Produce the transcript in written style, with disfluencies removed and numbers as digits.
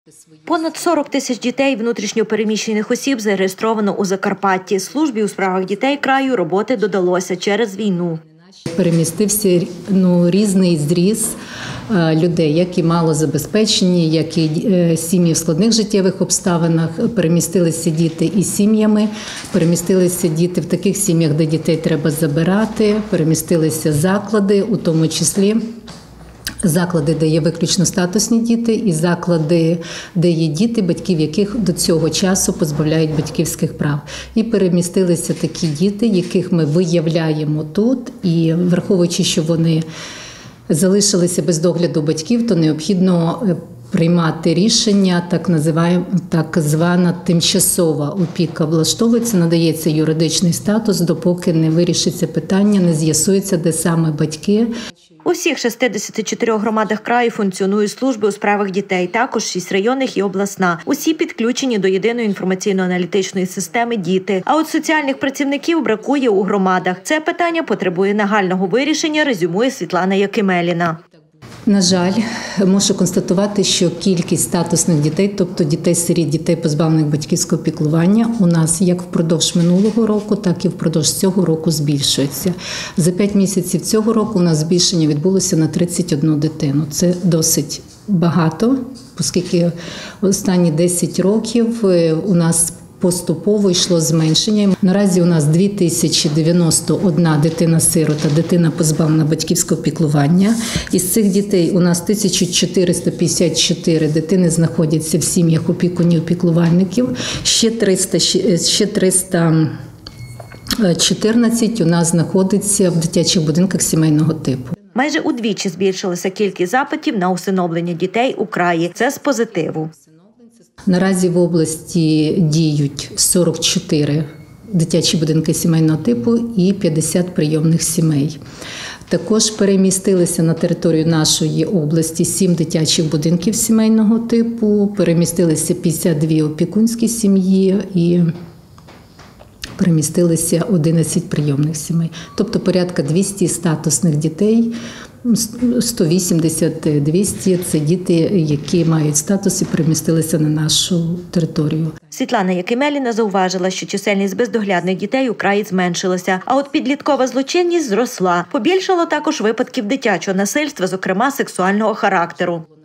Понад 40 тисяч дітей внутрішньо переміщених осіб зареєстровано у Закарпатті. Службі у справах дітей краю роботи додалося через війну. Перемістився різний зріз людей, як і малозабезпечені, як і сім'ї в складних життєвих обставинах. Перемістилися діти із сім'ями, перемістилися діти в таких сім'ях, де дітей треба забирати, перемістилися заклади, у тому числі заклади, де є виключно статусні діти, і заклади, де є діти, батьків яких до цього часу позбавляють батьківських прав. І перемістилися такі діти, яких ми виявляємо тут, і враховуючи, що вони залишилися без догляду батьків, то необхідно приймати рішення, так звана тимчасова опіка влаштовується, надається юридичний статус, допоки не вирішиться питання, не з'ясується, де саме батьки. У всіх 64 громадах краю функціонують служби у справах дітей, також 6 районних і обласна. Усі підключені до єдиної інформаційно-аналітичної системи «Діти». А от соціальних працівників бракує у громадах. Це питання потребує нагального вирішення, резюмує Світлана Якимеліна. На жаль, можу констатувати, що кількість статусних дітей, тобто дітей-сиріт, дітей, позбавлених батьківського піклування, у нас як впродовж минулого року, так і впродовж цього року збільшується. За 5 місяців цього року у нас збільшення відбулося на 31 дитину. Це досить багато, оскільки останні 10 років у нас поступово йшло зменшення. Наразі у нас 2091 дитина-сирота, дитина позбавлена батьківського піклування. Із цих дітей у нас 1454 дитини знаходяться в сім'ях опікунів-піклувальників, ще 314 у нас знаходиться в дитячих будинках сімейного типу. Майже удвічі збільшилася кількість запитів на усиновлення дітей у краї. Це з позитиву. Наразі в області діють 44 дитячі будинки сімейного типу і 50 прийомних сімей. Також перемістилися на територію нашої області 7 дитячих будинків сімейного типу, перемістилися 52 опікунські сім'ї і перемістилися 11 прийомних сімей. Тобто порядка 200 статусних дітей, 180-200 – це діти, які мають статус і перемістилися на нашу територію. Світлана Якимеліна зауважила, що чисельність бездоглядних дітей у краї зменшилася, а от підліткова злочинність зросла. Побільшало також випадків дитячого насильства, зокрема сексуального характеру.